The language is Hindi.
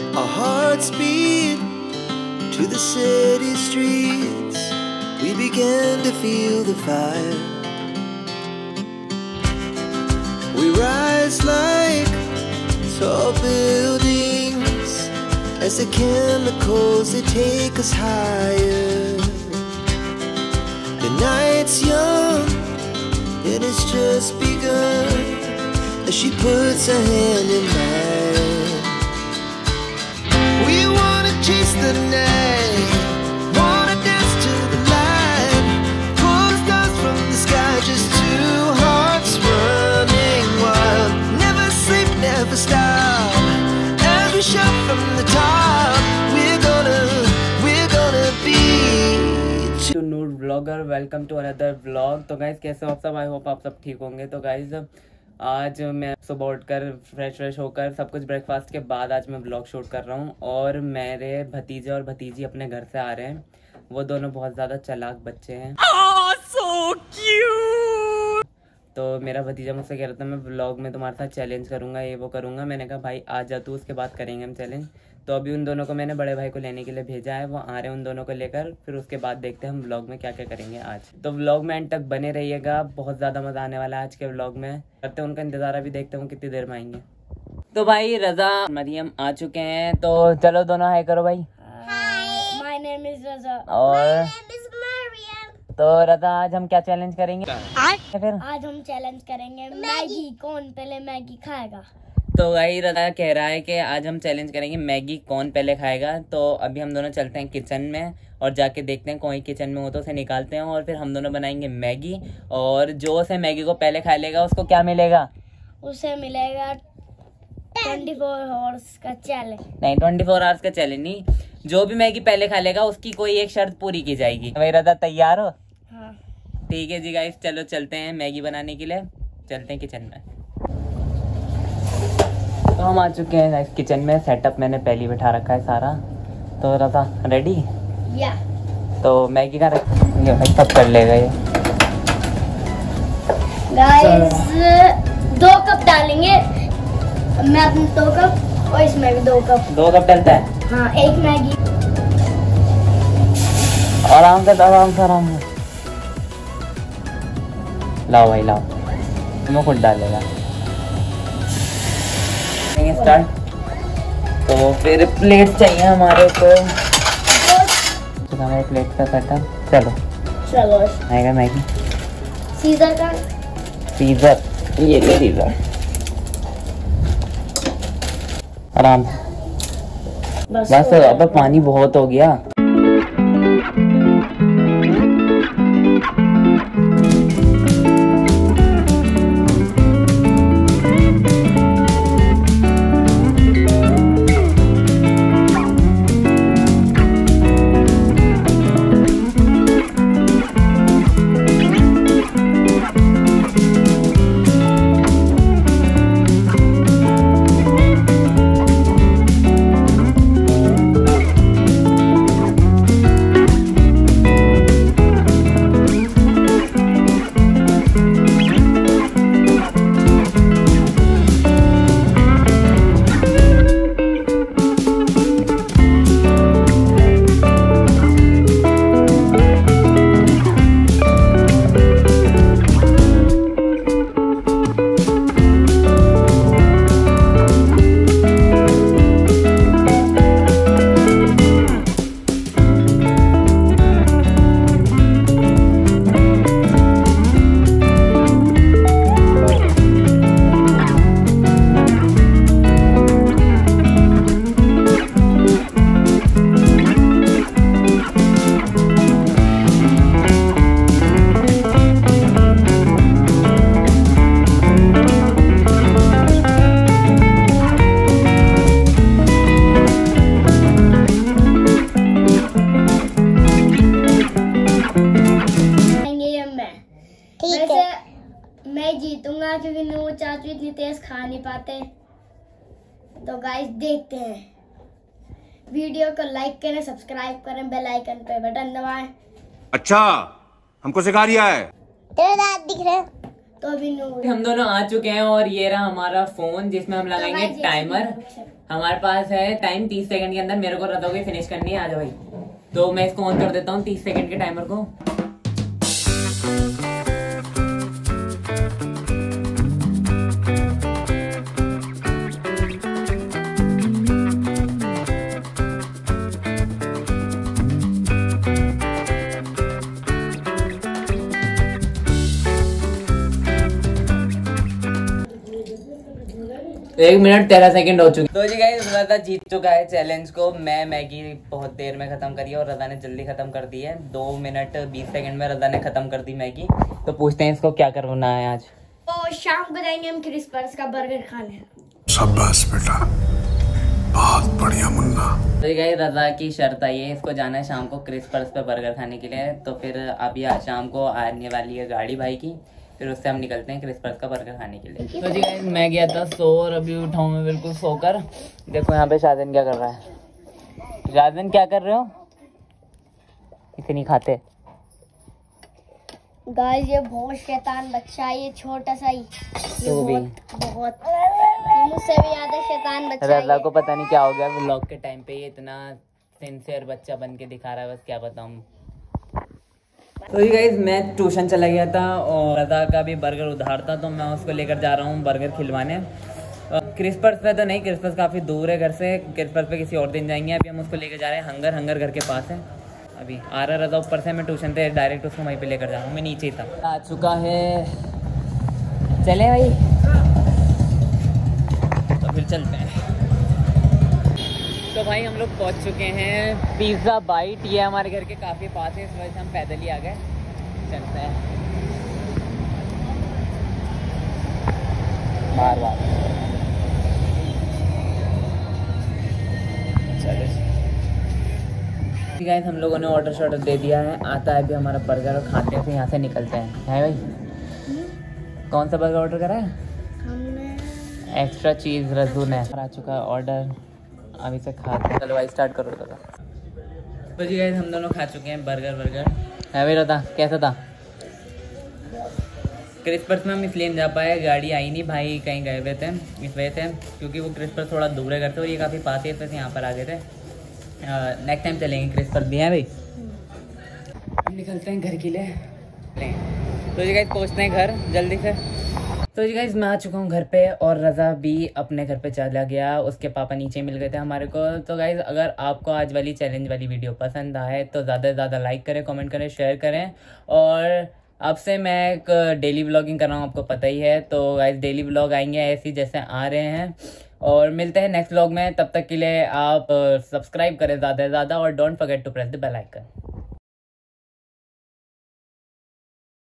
Our hearts beat to the city streets. We began to feel the fire. We rise like tall buildings as the chemicals they take us higher. The night's young and it's just begun as she puts her hand in mine. We wanna chase the night, wanna dance to the light, pull the stars from the sky, just two hearts running wild. Never sleep, never stop, as we shout from the top. We're gonna be to nude blogger, welcome to another blog. तो गाइज कैसे हो आप सब? आई होप आप सब ठीक होंगे। तो गाइज आज मैं सुबह उठकर फ्रेश होकर सब कुछ ब्रेकफास्ट के बाद आज मैं ब्लॉग शूट कर रहा हूँ। और मेरे भतीजे और भतीजी अपने घर से आ रहे हैं। वो दोनों बहुत ज़्यादा चालाक बच्चे हैं। so cute! तो मेरा भतीजा मुझसे कह रहा था मैं ब्लॉग में तुम्हारे साथ चैलेंज करूँगा, ये वो करूँगा। मैंने कहा भाई आ जा तू, उसके बाद करेंगे हम चैलेंज। तो अभी उन दोनों को मैंने बड़े भाई को लेने के लिए भेजा है, वो आ रहे हैं उन दोनों को लेकर। फिर उसके बाद देखते हैं हम व्लॉग में क्या क्या करेंगे आज। तो व्लॉग में एंड तक बने रहिएगा, बहुत ज़्यादा मज़ा आने वाला है आज के व्लॉग में। करते हैं उनका इंतज़ार, अभी देखते हैं कितनी देर में आएंगे। तो भाई रजा मरियम आ चुके हैं, तो चलो दोनों हाय करो भाई। माय नेम इज रजा और तो रजा आज हम क्या चैलेंज करेंगे? फिर आज हम चैलेंज करेंगे मैगी, कौन पहले मैगी खाएगा। तो भाई रजा कह रहा है कि आज हम चैलेंज करेंगे मैगी कौन पहले खाएगा। तो अभी हम दोनों चलते हैं किचन में और जाके देखते हैं कोई किचन में हो तो उसे निकालते हैं और फिर हम दोनों बनाएंगे मैगी। और जो उसे मैगी को पहले खा लेगा उसको क्या मिलेगा? उसे मिलेगा 24 आवर्स का चैलेंज। नहीं 24 आवर्स का चैलेंज नहीं, जो भी मैगी पहले खा लेगा उसकी कोई एक शर्त पूरी की जाएगी। भाई रजा तैयार हो? हाँ ठीक है जी गाइस, चलो चलते हैं मैगी बनाने के लिए, चलते हैं किचन में। तो हम आ चुके हैं गाइस किचन में। सेटअप मैंने पहले बिठा रखा है सारा। तो रजा रेडी? या तो मैगी का ये भाई सब कर लेगा ये। गाइस 2 कप डालेंगे, मैं अपने 2 कप और इसमें भी 2 कप। 2 कप डलता है? हाँ एक मैगी। आराम से आराम से लाओ भाई लाओ, तुम्हें खुद डालेगा। स्टार्ट। तो फिर प्लेट चाहिए हमारे को, हमारे प्लेट का सेटअप। चलो आएगा मैगी। सीजर का सीजर, ये ले सीजर। आराम बस अब पानी बहुत हो गया। मैं जीतूंगा क्योंकि नूर चाचू इतनी तेज खा नहीं पाते। तो गाइस देखते हैं, वीडियो को लाइक करें, सब्सक्राइब करें, बेल आइकन पे बटन दबाएं। अच्छा हमको सिखा रिया है। तेरे दांत दिख रहे? तो अभी नूर हम दोनों आ चुके हैं और ये रहा हमारा फोन जिसमें हम लगाएंगे टाइमर। हमारे पास है टाइम 30 सेकंड के अंदर, मेरे को रजा को फिनिश करनी है। आ जाओ भाई, तो मैं इसको ऑन कर देता हूँ 30 सेकंड के टाइमर को। तो 1 मिनट 13 सेकंड हो चुके। तो जी गाइस रजा जीत चुका है चैलेंज को। मैं मैगी बहुत देर में खत्म करी है और रजा ने जल्दी खत्म कर दी है। 2 मिनट 20 सेकंड में रजा ने खत्म कर दी मैगी। तो पूछते हैं इसको क्या करना है आज। तो शाम को जाएंगे हम क्रिस्पर्स का बर्गर खाने। शाबाश बेटा, बहुत बढ़िया मुन्ना। तो जी गाइस रजा की शर्त आई है, इसको जाना है शाम को क्रिस्पर्स पे बर्गर खाने के लिए। तो फिर अभी आज शाम को आने वाली है गाड़ी भाई की, फिर उससे हम निकलते हैं क्रिस्पर्स का बर्गर खाने के लिए। तो जी गाइस मैं गया था सो और अभी उठाऊं मैं बिल्कुल सोकर। देखो यहाँ पे शाहजन क्या कर रहा है। शाहजन क्या कर रहे हो? इसे नहीं खाते गाइस, ये बहुत शैतान बच्चा है, ये छोटा सा ही। ये तो भी बहुत मुझसे भी ज्यादा शैतान बच्चा है। रजा को पता नहीं क्या हो गया व्लॉग के टाइम पे, ये इतना सिंसियर बच्चा बन के दिखा रहा है, बस क्या बताऊं। तो ये गाइस मैं ट्यूशन चला गया था और रजा का भी बर्गर उधार था, तो मैं उसको लेकर जा रहा हूँ बर्गर खिलवाने। क्रिस्पर्स पे तो नहीं, क्रिस्पर्स काफ़ी दूर है घर से। क्रिस्पर्स पे किसी और दिन जाएंगे। अभी हम उसको लेकर जा रहे हैं हंगर। हंगर घर के पास है। अभी आ रहा रजा ऊपर से, मैं ट्यूशन से डायरेक्ट उसको वहीं पे लेकर जा रहा हूँ। मैं नीचे ही था। आ चुका है, चले भाई तो फिर चलते हैं। तो भाई हम लोग पहुंच चुके हैं पिज़्ज़ा बाइट। ये हमारे घर के काफ़ी पास है, इस वजह से हम पैदल ही आ गए। चलते हैं बार बार। चलो गाइस हम लोगों ने ऑर्डर दे दिया है। आता है अभी हमारा बर्गर और खाते हैं, फिर यहाँ से निकलते हैं। है भाई कौन सा बर्गर ऑर्डर करा है? हमने एक्स्ट्रा चीज़ रजू ने। आ चुका है ऑर्डर, अभी से खाते हैं। चलो भाई स्टार्ट करो। तो जी गाइस हम दोनों खा चुके हैं बर्गर। है भाई रता कैसा था? क्रिस्पर्स में हम इसलिए नहीं जा पाए, गाड़ी आई नहीं, भाई कहीं गए हुए थे इस वजह से, क्योंकि वो क्रिस्पर्स थोड़ा दूर है घर से और ये काफ़ी पास है, इस वजह से यहाँ पर आ गए थे। नेक्स्ट टाइम चलेंगे क्रिस्पर्स भी। है भाई हम निकलते हैं घर के लिए। तो जी गाइस पहुँचते हैं घर जल्दी से। तो जी गाइस मैं आ चुका हूँ घर पे और रजा भी अपने घर पे चला गया। उसके पापा नीचे मिल गए थे हमारे को। तो गाइस अगर आपको आज वाली चैलेंज वाली वीडियो पसंद आए तो ज़्यादा से ज़्यादा लाइक करें, कमेंट करें, शेयर करें। और अब से मैं एक डेली व्लॉगिंग कर रहा हूँ, आपको पता ही है। तो गाइस डेली व्लॉग आएंगे ऐसे जैसे आ रहे हैं और मिलते हैं नेक्स्ट व्लॉग में। तब तक के लिए आप सब्सक्राइब करें ज़्यादा से ज़्यादा और don't forget to press the bell icon.